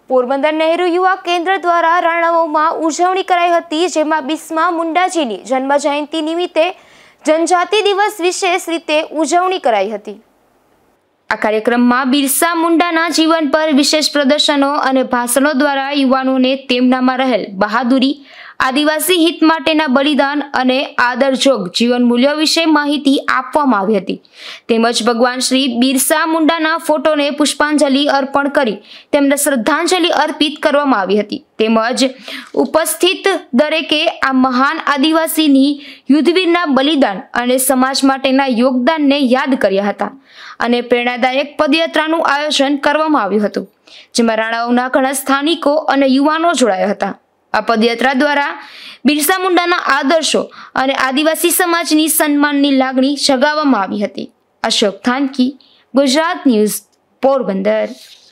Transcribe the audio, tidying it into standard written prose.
પોરબંદર નહેરુ યુવા કેન્દ્ર દ્વારા રાણાઓમાં ઉજવણી કરાઈ હતી, જેમાં બિરસા મુંડાજીની જન્મ જયંતિ નિમિત્તે જનજાતિ દિવસ વિશેષ રીતે ઉજવણી કરાઈ હતી। આ કાર્યક્રમમાં બિરસા મુંડાના જીવન પર વિશેષ પ્રદર્શનો અને ભાષણો દ્વારા યુવાનોને તેમનામાં રહેલ બહાદુરી, આદિવાસી હિત માટેના બલિદાન અને આદરજોગ જીવન મૂલ્યો વિશે માહિતી આપવામાં આવી હતી। તેમજ ભગવાન શ્રી બિરસા મુંડાના ફોટોને પુષ્પાંજલિ અર્પણ કરી તેમને શ્રદ્ધાંજલિ અર્પિત કરવામાં આવી હતી। તેમજ ઉપસ્થિત દરેકે આ મહાન આદિવાસીની યુદ્ધવીરના બલિદાન અને સમાજ માટેના યોગદાનને યાદ કર્યા હતા અને પ્રેરણાદાયક પદયાત્રાનું આયોજન કરવામાં આવ્યું હતું, જેમાં રાણાઓના ઘણા સ્થાનિકો અને યુવાનો જોડાયા હતા। આ પદયાત્રા દ્વારા બિરસા મુંડાના આદર્શો અને આદિવાસી સમાજની સન્માનની લાગણી જગાવવામાં આવી હતી। અશોક થાનકી, ગુજરાત ન્યૂઝ, પોરબંદર।